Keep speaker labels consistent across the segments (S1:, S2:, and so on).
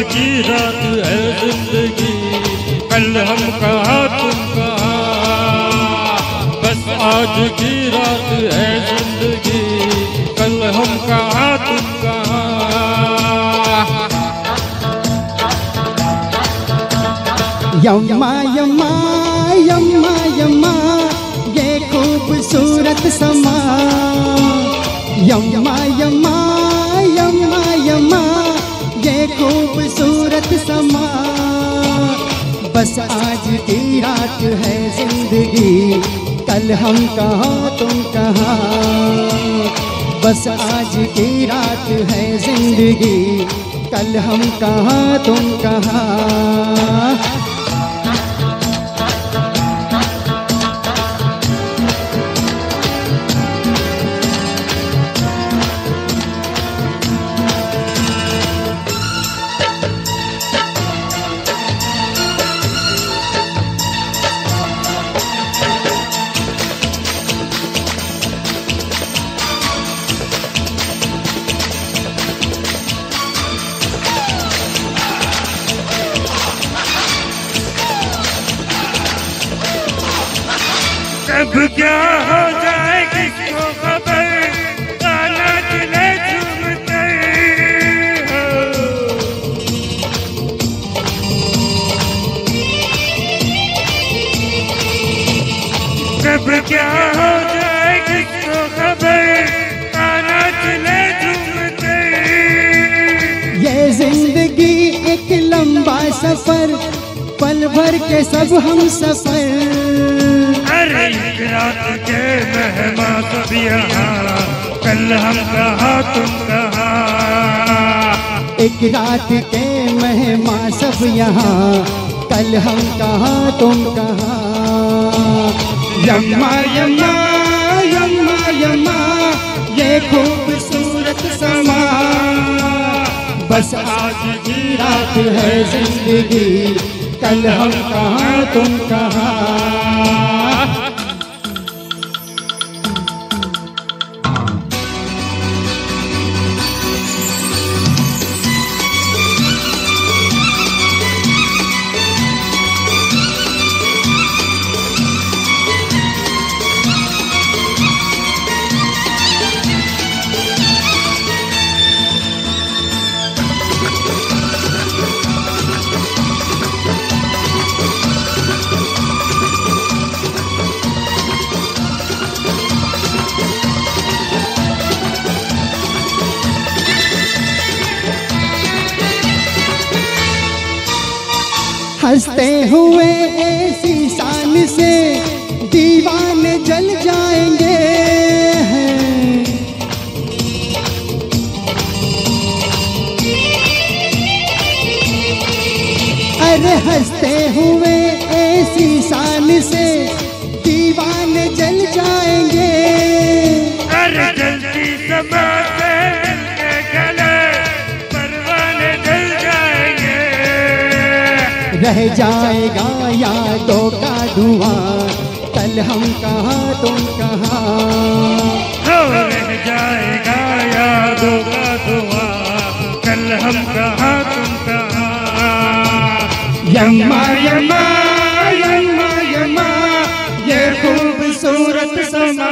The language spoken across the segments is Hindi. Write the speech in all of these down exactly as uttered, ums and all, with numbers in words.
S1: की रात है जिंदगी, कल हम कहाँ तुम कहाँ। बस आज की रात है जिंदगी, कल हम कहाँ तुम कहाँ।
S2: यम्मा यम्मा यम्मा यम्मा ये खूबसूरत समा। यम्मा यम्मा यम्मा यम्मा ये खूबसूरत समा। बस आज की रात है जिंदगी, कल हम कहाँ तुम कहाँ। बस आज की रात है जिंदगी, कल हम कहाँ तुम कहाँ।
S1: कब क्या हो जाए किसको खबर, गाना चले झूमते हो। कब क्या हो जाए किसको खबर, गाना चले झूमते।
S2: ये जिंदगी एक लंबा सफर, पल भर के सब हम सफर।
S1: अरे एक रात के मेहमान सब यहाँ, कल हम कहाँ तुम कहाँ।
S2: एक रात के मेहमान सब यहाँ, कल हम कहाँ तुम कहाँ। यम्मा यम्मा यम्मा यम्मा ये खूबसूरत समा। बस आज की रात है जिंदगी, कल हम कहाँ तुम कहाँ। हंसते हुए ऐसी शान से दीवाने जल जाएंगे। अरे हंसते हुए ऐसी शान से दीवाने जल जाएंगे।
S1: अरे जल्दी समाते के गले परवाने जल जाएंगे।
S2: रह जाएगा यादों का धुआं, कल हम कहाँ तुम कहाँ।
S1: रह जाएगा यादों का धुआं, कल हम कहाँ तुम कहाँ।
S2: यम्मा यम्मा यम्मा यम्मा ये खूबसूरत समा।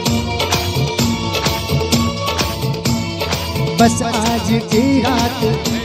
S2: बस आज की रात